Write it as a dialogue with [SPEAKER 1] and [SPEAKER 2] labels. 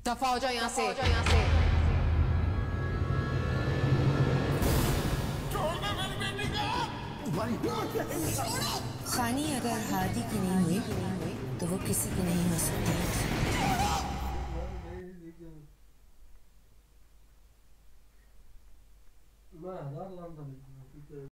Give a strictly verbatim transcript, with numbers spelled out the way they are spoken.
[SPEAKER 1] दफा हो जाओ यहाँ से।
[SPEAKER 2] खानी अगर हादी की नहीं हुई तो वो किसी की नहीं हो सकती। मैं हजार लांदा